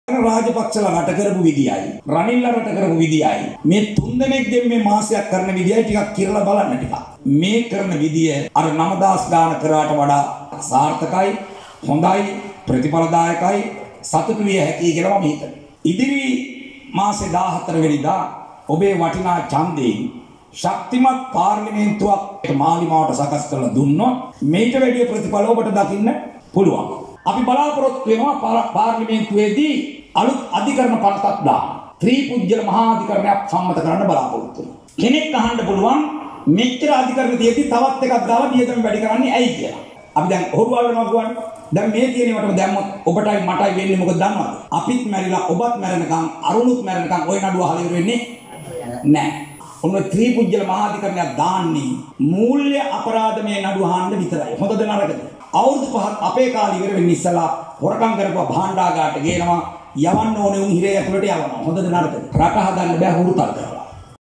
රාජපක්ෂලා රට කරපු විදියයි රනිල්ලා රට කරපු විදියයි මේ තුන් දෙනෙක්ගෙන් මේ මාසයක් කරන විදියයි ටිකක් කිරලා බලන්න ටිකක් මේ කරන විදිය අර 9000 ගාන කරාට වඩා සාර්ථකයි හොඳයි ප්‍රතිඵලදායකයි සතුටු විය හැකි කියලා මම හිතනවා. ඉදිරි මාසේ 14 වෙනිදා ඔබේ වටිනා ඡන්දයෙන් ශක්තිමත් පාර්ලිමේන්තුවක් මාලිමාවට සකස් කරලා දුන්නොත් මේට වැඩි ප්‍රතිඵල ඔබට දකින්න පුළුවන්. අපි බලාපොරොත්තු වෙනවා පාර්ලිමේන්තුවේදී අලුත් අධිකරණ 50ක් දාන්න. ත්‍රිපුජ්‍යල මහා අධිකරණයක් සම්මත කරන්න බලාපොරොත්තු වෙනවා. කෙනෙක් අහන්න පුළුවන් මෙච්චර අධිකරණ තියෙද්දි තවත් එකක් දාලා වියදම වැඩි කරන්නේ ඇයි කියලා. අපි දැන් හොරුවල් වෙනවා කියන්නේ. දැන් මේ තියෙනවට දැම්මොත් ඔබටයි මටයි වෙන්නේ මොකද දන්නවද? අපිත් මැරිලා ඔබත් මැරෙනකම් අරුණුත් මැරෙනකම් ওই නඩුව අහලා ඉවර වෙන්නේ නැහැ. ඔන්න ත්‍රිපුජ්‍යල මහා අධිකරණයක් දාන්නේ මූල්‍ය අපරාධමේ නඩුව අහන්න විතරයි. හොඳද නරකද? අවුරුදු 5ක් අපේ කාලේ ඉවර වෙන්න ඉස්සලා හොරකම් කරපුවා භාණ්ඩාගාරට ගේනවා යවන්න ඕනේ උන් හිරේ ඇතුළට යවනවා. හොඳද නරකද? රට හදන්න බෑ හුරුතල් කරලා.